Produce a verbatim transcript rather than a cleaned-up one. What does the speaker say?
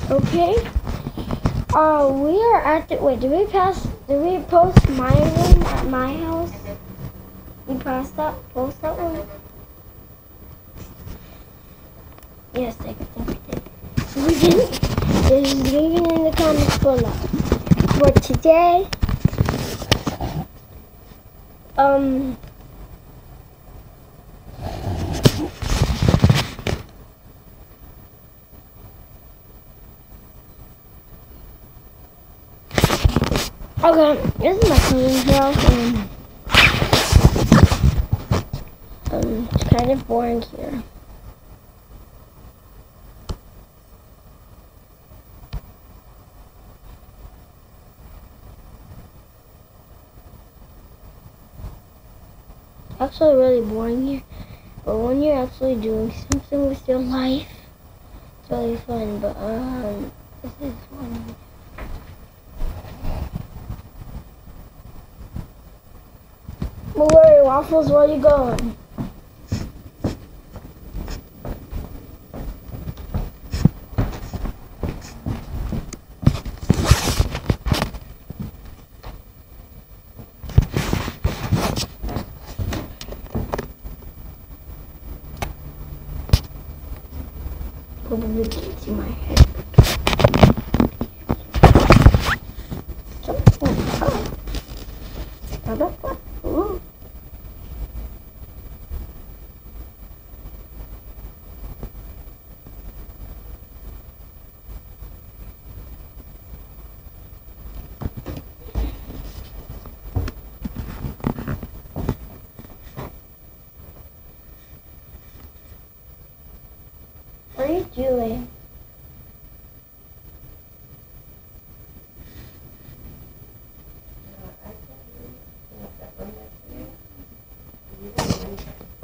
Okay. Uh, we are at the. Wait, did we pass? Did we post my room at my house? We passed that. Post that one. Yes, I think we did. If we didn't, just leave it in the comments below. For today, um. Okay, this is my cousin's house, and um, it's kind of boring here. Actually, really boring here, but when you're actually doing something with your life, it's really fun. But um, this is fun. Blueberry Waffles, where are you going? Probably can't see my head. So, oh, oh. Ooh. What are you doing? Uh, I can't really.